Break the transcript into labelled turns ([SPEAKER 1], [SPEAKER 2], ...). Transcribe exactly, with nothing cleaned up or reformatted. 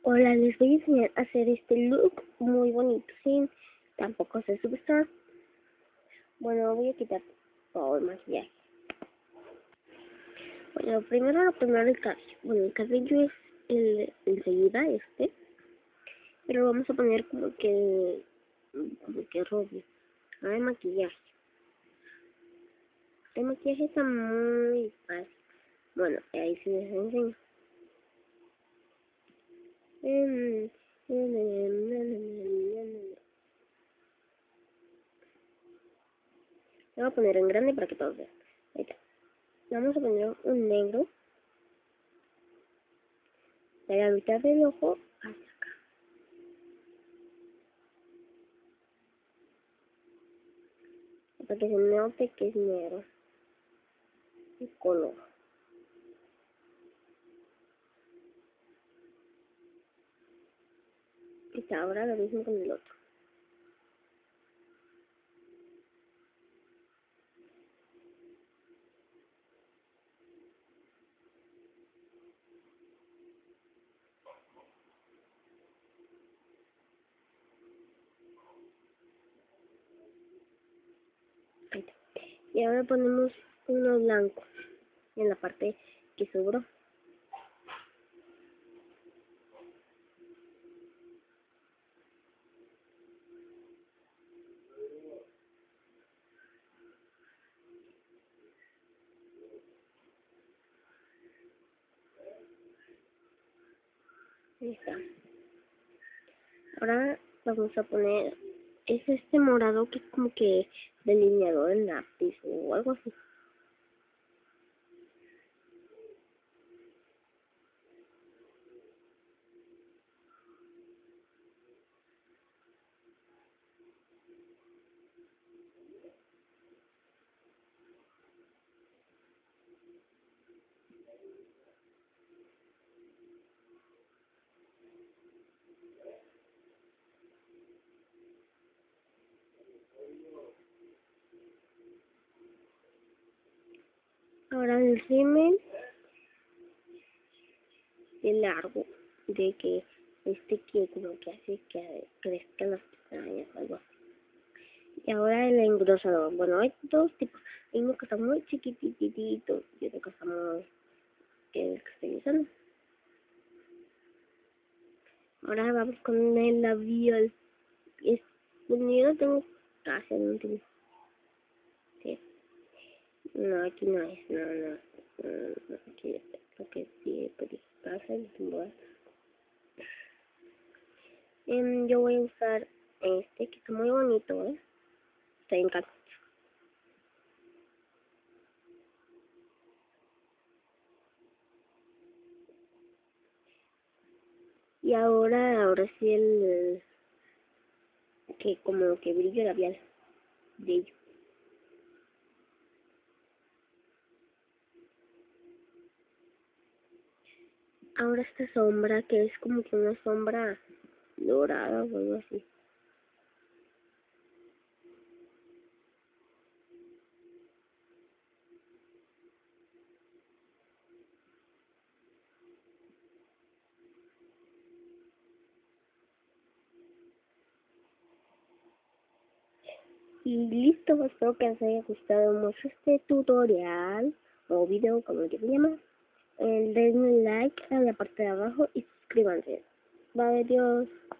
[SPEAKER 1] Hola, les voy a enseñar a hacer este look muy bonito, sin tampoco ser superstar. Bueno, voy a quitar todo el maquillaje. Bueno, primero lo primero el cabello. Bueno, el cabello es el enseguida este, pero lo vamos a poner como que como que rubio. Ahora el maquillaje. El maquillaje está muy fácil. Bueno, ahí sí les enseño. Lo voy a poner en grande para que todos vean. Ahí está. Vamos a poner un negro de la mitad del ojo hacia acá. Para que se note que es negro. El color. Y está ahora lo mismo con el otro. Ahí está. Y ahora ponemos uno blanco en la parte que sobró. Ahí está. Ahora vamos a poner, es este morado que es como que delineador en lápiz o algo así. Ahora el rímel de largo, de que este que como que hace que crezcan las pestañas o algo así. Y ahora el engrosador. Bueno, hay dos tipos. Hay uno que está muy chiquititito y otro que está muy... que es el que estoy usando. Ahora vamos con el labial. Es, bueno, yo no tengo casi el último. Sí. No, aquí no es. No, no. no, no aquí lo que sí, pero pasa el último. Um, yo voy a usar este que está muy bonito, ¿eh? Está encantado. Y ahora, ahora sí el que como que brillo labial. Brillo. Ahora esta sombra que es como que una sombra dorada o algo así. Y listo, espero que les haya gustado mucho este tutorial o video, como lo quieran llamar. Eh, denle like a la parte de abajo y suscríbanse. Bye, adiós.